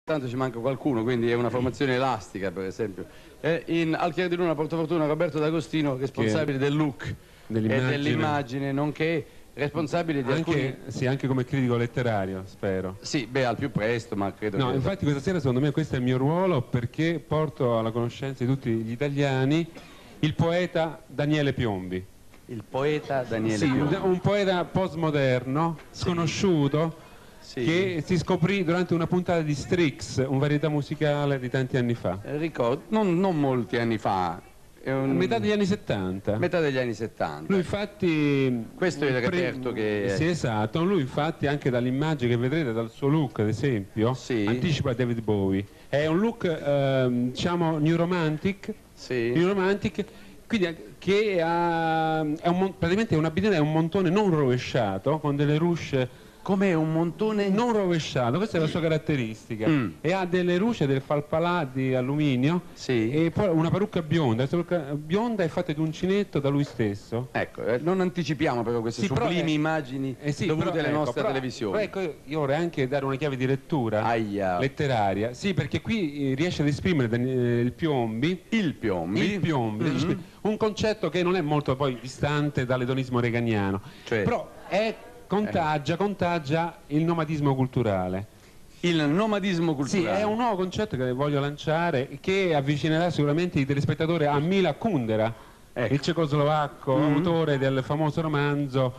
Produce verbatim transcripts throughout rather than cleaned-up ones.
tanto ci manca qualcuno, quindi è una formazione elastica, per esempio. Eh, in Al Chiaro di Luna porta fortuna Roberto D'Agostino, responsabile del look e dell'immagine, nonché responsabile di anche, alcuni... Sì, anche come critico letterario, spero. Sì, beh, al più presto, ma credo No, che... infatti questa sera secondo me questo è il mio ruolo, perché porto alla conoscenza di tutti gli italiani il poeta Daniele Piombi. Il poeta Daniele sì, Piombi. Un poeta postmoderno, sconosciuto, sì, che si scoprì durante una puntata di Strix, un varietà musicale di tanti anni fa. Ricordo, non, non molti anni fa. È un... metà degli anni settanta. Metà degli anni settanta. Lui infatti... Questo è il reperto che... Sì, esatto. Lui infatti anche dall'immagine che vedrete, dal suo look ad esempio, sì, anticipa David Bowie. È un look, eh, diciamo, new romantic, sì, new romantic, quindi che ha, è un, praticamente è un'abitudine, è un montone non rovesciato, con delle ruche... Come un montone non rovesciato, questa è la sua caratteristica. Mm. E ha delle ruche, del falfalà di alluminio, sì, e poi una parrucca bionda. Questa parrucca bionda è fatta di uncinetto da lui stesso. Ecco, eh, non anticipiamo però queste sì, sublimi però, eh, immagini eh sì, dovute però, alle ecco, nostre però, televisioni. Però ecco, io vorrei anche dare una chiave di lettura Aia. letteraria. Sì, perché qui riesce ad esprimere eh, il Piombi. Il Piombi. Il Piombi. Mm-hmm. Un concetto che non è molto poi distante dall'edonismo reganiano. Cioè, però è... Contagia, contagia il nomadismo culturale. Il nomadismo culturale? Sì, è un nuovo concetto che voglio lanciare, che avvicinerà sicuramente i telespettatori a Mila Kundera, ecco, il cecoslovacco, mm-hmm, autore del famoso romanzo.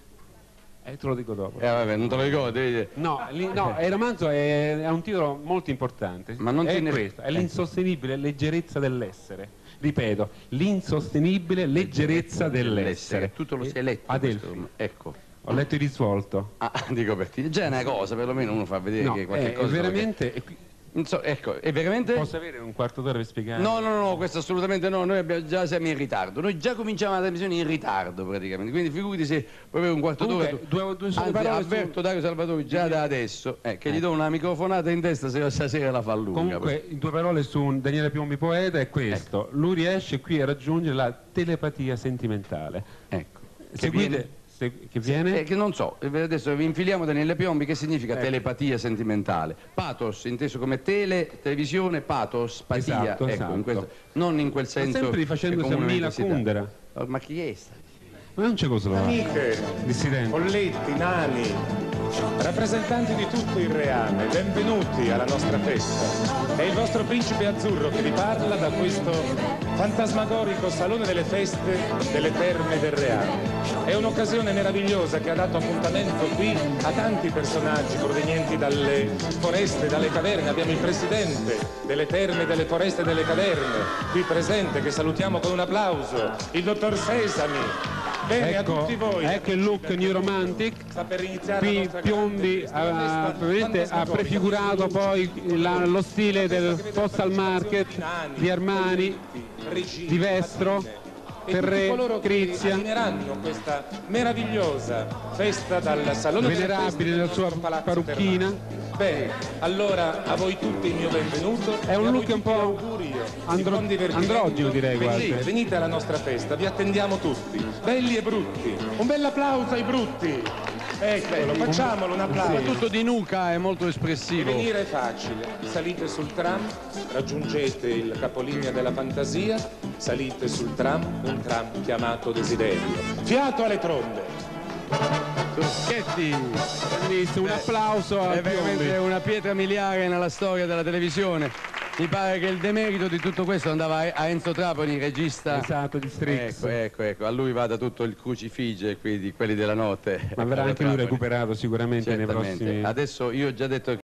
Eh, te lo dico dopo. Eh, vabbè, non te lo ricordi? No, no, il romanzo è, è un titolo molto importante. Ma non è ne... questo, è l'insostenibile leggerezza dell'essere. Ripeto, l'insostenibile leggerezza dell'essere. Tu te lo sei letto? Adelphi. Ecco. Ho letto il risvolto. Ah, dico per te. Già è una cosa, perlomeno uno fa vedere no, che qualche è, cosa... È veramente... Perché... Non so, ecco, è veramente... Posso avere un quarto d'ora per spiegare? No, no, no, questo assolutamente no, noi abbiamo, già siamo in ritardo. Noi già cominciamo la trasmissione in ritardo praticamente, quindi figurati se proprio un quarto d'ora... Tu... Due, due Anzi, avverto su... Dario Salvatori già da adesso, eh, che eh. gli do una microfonata in testa se stasera la fa lunga. Comunque, in due parole su Daniele Piombi poeta è questo. Ecco. Lui riesce qui a raggiungere la telepatia sentimentale. Ecco. Seguite... Viene... Che viene? Eh, che non so, adesso vi infiliamo Daniele Piombi, che significa ecco. telepatia sentimentale. Pathos, inteso come tele, televisione, pathos, patia, esatto, ecco, esatto. In questo, non in quel senso. Ma sempre rifacendosi a Mila Kundera. Oh, ma chi è sta? Ma non c'è cosa là. Amiche, dissidenti, folletti, nani, rappresentanti di tutto il reame, benvenuti alla nostra festa. È il vostro principe azzurro che vi parla da questo fantasmagorico salone delle feste delle terme del reame. È un'occasione meravigliosa che ha dato appuntamento qui a tanti personaggi provenienti dalle foreste, dalle caverne. Abbiamo il presidente delle terme, delle foreste e delle caverne qui presente, che salutiamo con un applauso, il dottor Sesami. Bene, ecco, a tutti voi. Ecco il look new romantic. Qui Piombi ha, ha prefigurato poi la, lo stile del postal market di Armani, di Vestro, Ferré, Crizia, questa meravigliosa festa dal salone venerabile nella sua parrucchina. Bene, allora a voi tutti il mio benvenuto. È un look un po' andro androgeno, direi. Venite, quasi. venite alla nostra festa, vi attendiamo tutti, belli e brutti. Un bel applauso ai brutti. Eccolo, facciamolo un applauso. Soprattutto di nuca è molto espressivo. E venire è facile, salite sul tram, raggiungete il capolinea della fantasia, salite sul tram, un tram chiamato Desiderio. Fiato alle trombe. Truschetti, un applauso a è veramente una pietra miliare nella storia della televisione. Mi pare che il demerito di tutto questo andava a Enzo Trapani, regista. Esatto, di Strix. Ecco, ecco, ecco, a lui vada tutto il crucifige, quindi quelli della notte. Ma verrà anche lui recuperato sicuramente Certamente. nei prossimi... Adesso io ho già detto